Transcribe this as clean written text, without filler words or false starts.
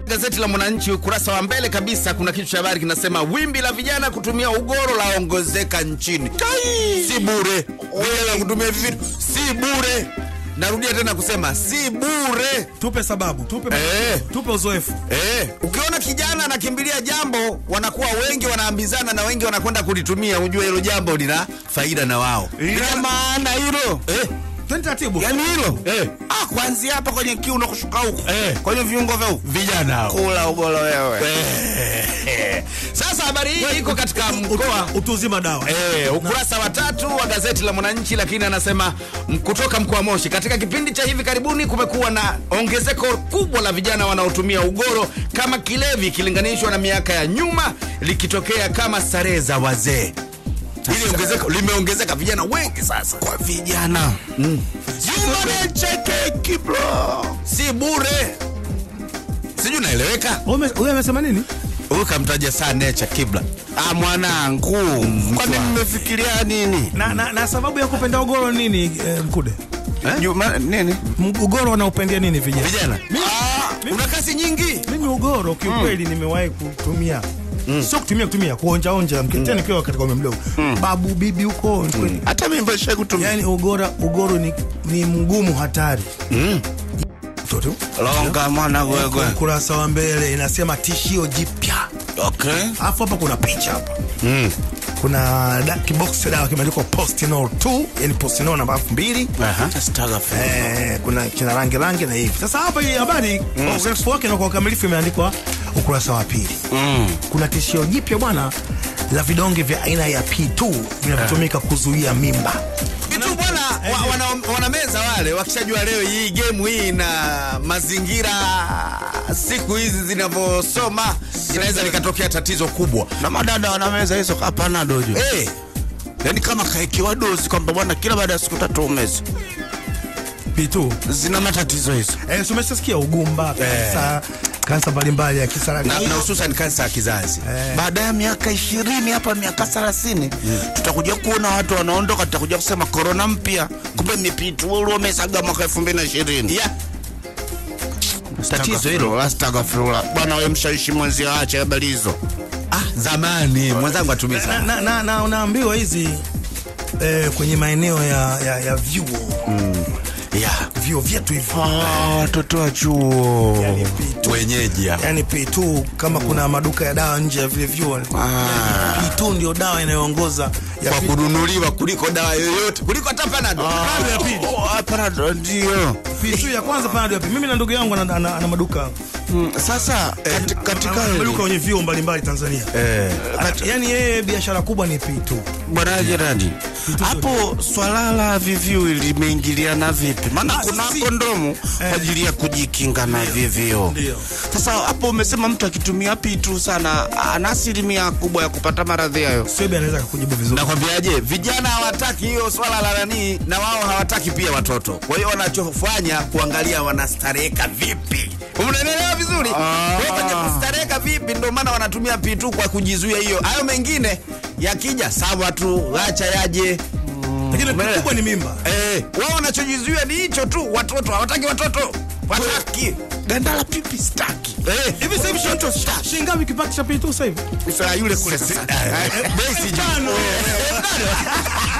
Gazeti la Mwananchi ukurasa wa mbele kabisa kuna kichwa cha habari kinasema wimbi la vijana kutumia ugoro laongezeka nchini. Si bure. Vijana kutumia vitu si bure. Narudia tena kusema si bure. Tupe sababu, tupe uzoefu. Ukiona kijana anakimbilia jambo, wanakuwa wengi wanaambizana na wengi wanakwenda kulitumia, ujue hilo jambo lina faida na wao. Ina maana hilo. Taratibu. Yaani hilo. Kuanzia hapa kwenye kiuno kushuka huko. Kwenye viungo vyao vijana hao. Kula ugolo wewe. Sasa habari hii iko katika mkoa utuzima dawa. Ukurasa wa 3 wa gazeti la Mwananchi, lakini anasema kutoka mkoa Moshi katika kipindi cha hivi karibuni kumekuwa na ongezeko kubwa la vijana wanaotumia ugoro kama kilevi ikilinganishwa na miaka ya nyuma, likitokea kama starehe za wazee. Hili ongezeko limeongezeka vijana wengi sasa. Kwa vijana. Jumane cheke kibro. Si bure. Sijui naeleweka. Wewe umesema nini? Wewe kamtaja sana Nature Kibla. Mwanangu, kwani mmefikiria nini? Na sababu ya kupenda ugoro nini Mkude? Nini? Ugoro unaupendea nini vijana? Una kasi nyingi. Mimi ugoro kiukweli nimewahi kutumia. Sio kutumia kuonja mkitani nikiwa katika umri mdogo. Babu bibi huko. Hata mimi mbona kutumia. Yaani ugoro ni mgumu hatari. Toto. Longa mwana wewe. Ukurasa wa mbele inasema tishio jipya. Okay. Alafu hapa kuna picha hapa. Kuna kibox dawa kimeandikwa Postinol 2, yani Postinol namba 2000. Kuna kina rangi na hivi. Sasa hapa hii habari urefu wake na kwa ukamilifu imeandikwa ukurasa wa 2. Kuna tishio jipya bwana la vidonge vya aina ya P2 vinavyotumika kuzuia mimba. Vitu bwana wanameza wale wakishajua leo hii game hii na mazingira siku hizi zinavyosoma inaweza likatokea tatizo kubwa. Na madada wanameza hizo hapana dojo. Yaani kama kaekiwa dozi kwamba bwana kila baada ya siku 3 umeze. P2 zina matatizo hizo. Umeshasikia ugumba, kansa mbalimbali ya kisarani na hususan kansa ya kizazi. Baada ya miaka 20 hapa miaka 30 tutakuja kuona watu wanaondoka, tutakuja kusema corona mpya, kumbe ni P2 umesaga mwaka 2020. Tatizo hilo astagfirullah. Bwana wewe mshawishi mwenzi aache habari hizo. Zamani mwenzangu atumia sana. Na unaambiwa hizi kwenye maeneo ya vyuo. Vyuo vyetu hivi. Watoto wa chuo. Yani wenyeji hapa. Yani P2 kama kuna maduka ya dawa nje ya vile vyuo. P2 ndio dawa inayoongoza kwa kununuliwa kuliko dawa yoyote, kuliko hata Panadol. Panadol ya pili. Panadol ndio. P2 ya kwanza, Panadol ya pili. Mimi na ndugu yangu ana maduka. Sasa katika maduka kwenye vyuo mbalimbali Tanzania. Yani yeye biashara kubwa ni P2. Bwana Gerard. Hapo swala la VVU limeingiliana vipi? Maana kuna kondomu kwa ajili ya kujikinga na VVU. Sasa hapo umesema mtu akitumia P2 sana ana asilimia kubwa ya kupata maradhi hayo. Sebe anaweza kukujibu vizuri. Nakwambiaje, vijana hawataki hiyo swala la nani, na wao hawataki pia watoto. Kwa hiyo wanachofanya kuangalia wanastareka vipi. Umeelewa vizuri? Kwenye kustareka vipi ndio maana wanatumia P2 kwa kujizuia hiyo. Hayo mengine yakija sawa tu, acha yaje. Lakini kubwa ni mimba. Wao wanachojizuia ni hicho tu, watoto hawataki watoto. Wataki ganda la pipi staki. Hivi sasa hivi shoto shingapi kipati cha P2 sasa hivi? Sasa yule kule sasa. Basi